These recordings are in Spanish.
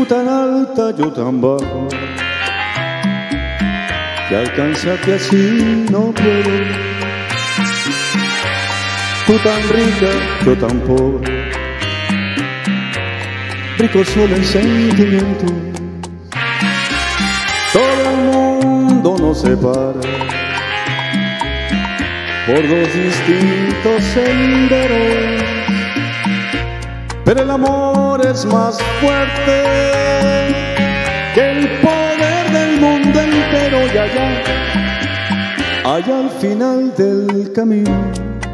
tan alta, yo tan bajo, que alcanzarte así no puedo. Tú tan rica, yo tan pobre, rico solo en sentimientos. Todo el mundo nos separa por dos distintos senderos, pero el amor es más fuerte que el poder del mundo entero. Y allá al final del camino,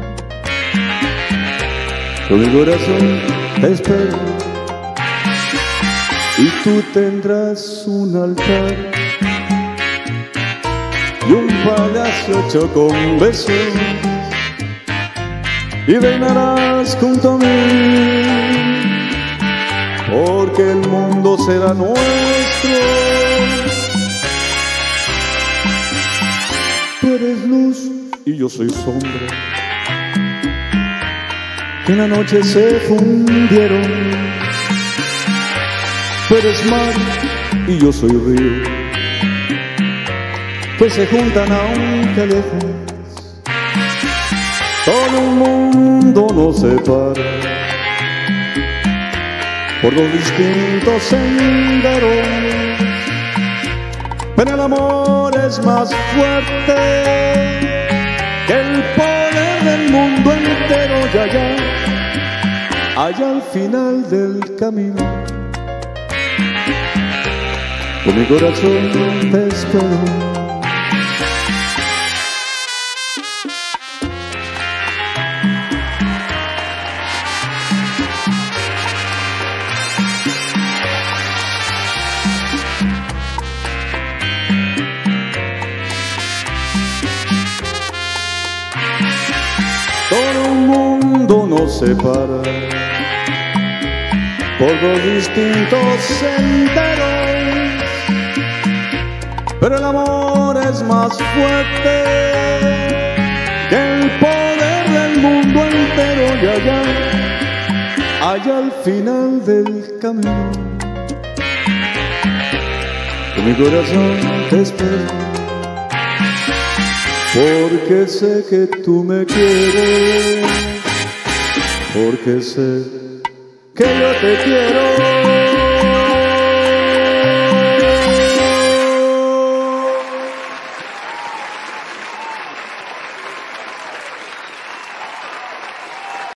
con mi corazón te espero, y tú tendrás un altar y un palacio hecho con besos, y reinarás junto a mí, porque el mundo será nuestro. Tú eres luz y yo soy sombra, que en la noche se fundieron. Tú eres mar y yo soy río, que se juntan aunque lejos. Todo el mundo nos separa por dos distintos senderos, pero el amor es más fuerte que el poder del mundo entero. Y allá al final del camino, con mi corazón te espero. Todo el mundo nos separa por dos distintos senderos, pero el amor es más fuerte que el poder del mundo entero. Y allá al final del camino, con mi corazón te espero, porque sé que tú me quieres, porque sé que yo te quiero.